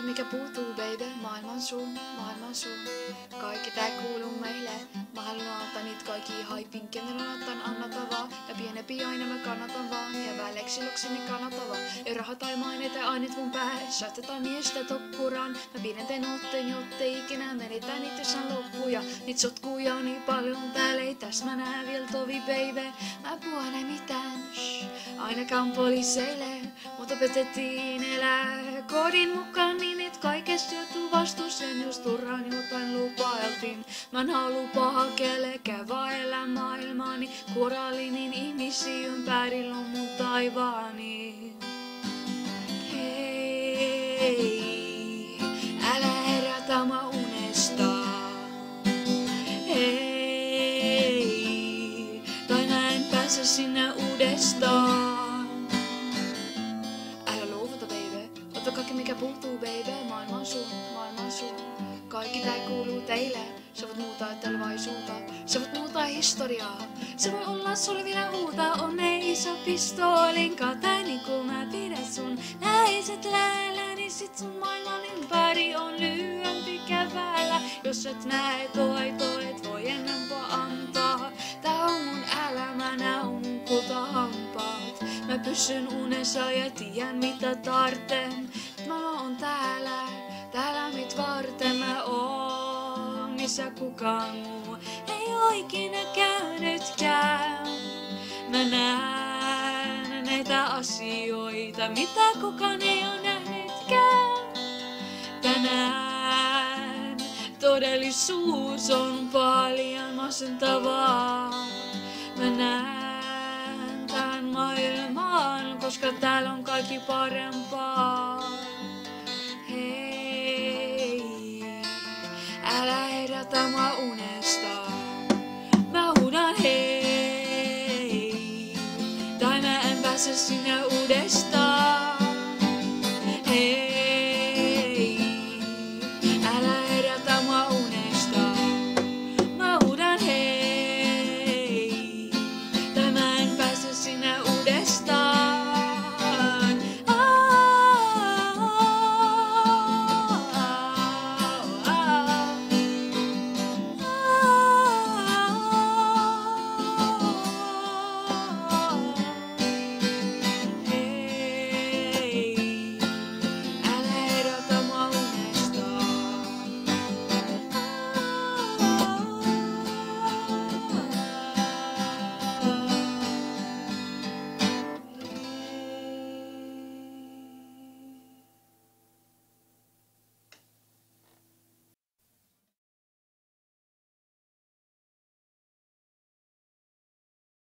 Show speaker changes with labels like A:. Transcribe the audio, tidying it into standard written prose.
A: mikä puuttuu, baby, maailma on sun. Kaikki tää kuuluu meille. Mä haluan antaa niitä kaikki haipin, kenellä otan annata vaan. Ja pienempi aina mä kannatan vaan. Ja väleksi luksini kannata vaan. Ja raha tai maineita ainit mun päässä. Otetaan miestä tokkuraan. Mä pidän teen otteen, jottei ikinä menetään niitä jos on loppuja. Niit sotkuja on niin paljon täällä, ei täs mä nää vielä tovi, baby. Mä puhun ei mitään, ainakaan poliiseille. Mut opetettiin elää kodin mukaan niin, et kaikesta joutuu vastuuseen, jos turhaan jotain lupailtiin. Mä en halua paha kellekään vaella maailmaani, kuorallinen ihmisiä ympärillä on mun taivaani. Hei, älä herätä mä unesta. Hei, tai mä en pääse sinne uudestaan. Älä luovuta, baby. Ota kaikki mikä puuttuu, baby. Maailma on sun. Kaikki tää kuuluu teille. Sä voit muuttaa tulevaisuutta. Sä voit muuttaa historiaa. Se voi olla sulle vielä uutta. On ei iso pistoolin kautta niin kun mä pidän sun läheiset lähellä, niin sit sun maailman ympäri on lyhyempi kävellä. Jos et näe toitoa, et voi enempää antaa. Tää on mun elämä, nää on mun kultahampaat. Mä pysyn unessa ja tiedän mitä tarten. Mä oon täällä mit varten mä oon, missä kukaan muu ei oo ikinä käynytkään. Mä näen näitä asioita, mitä kukaan ei oo nähnytkään. Tänään todellisuus on paljon masentavaa. Mä näen tän maailman, koska täällä on kaikki parempaa. Älä herätä mä unesta. Mä huudan hei, tai mä en pääse sinne